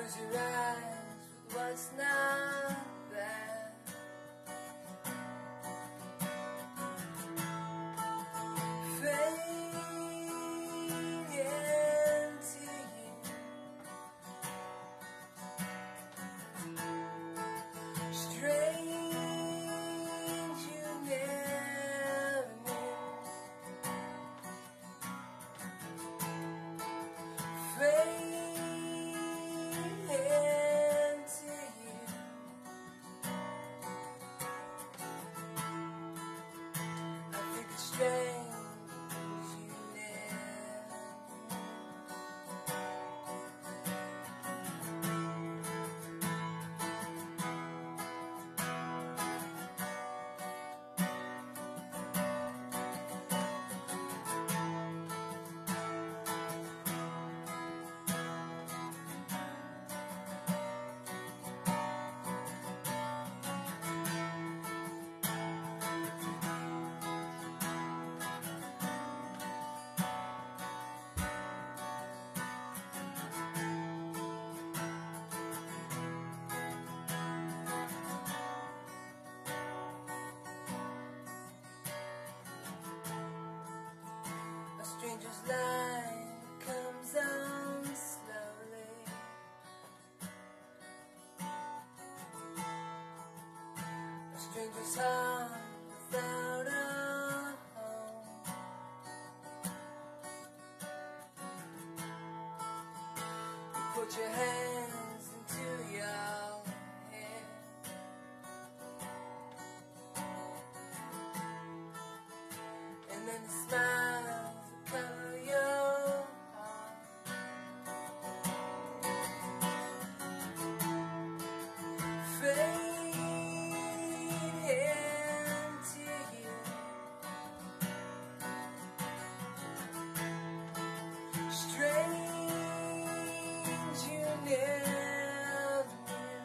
close your eyes with what's not there. Fade into you. Strange you never knew. Fade into you. I think it's strange. A stranger's light comes on slowly. A stranger's heart without a home. You put your hands into your hair. And then the smiles color your heart. Fade into you. Strange you never knew.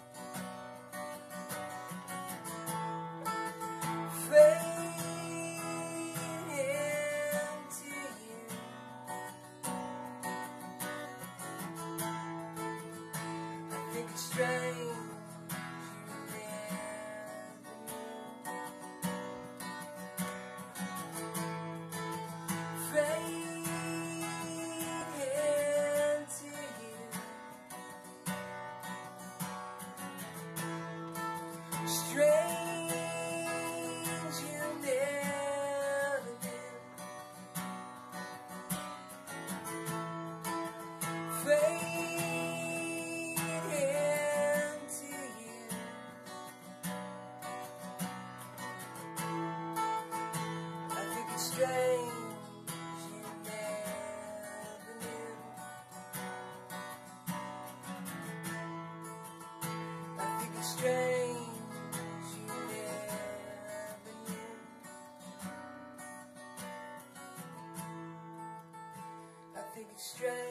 Fade into you. I think it's strange you never knew. Fade into you. Strange you never knew. Fade into you. I think it's strange you never knew. I think it's strange you never knew. I think it's strange.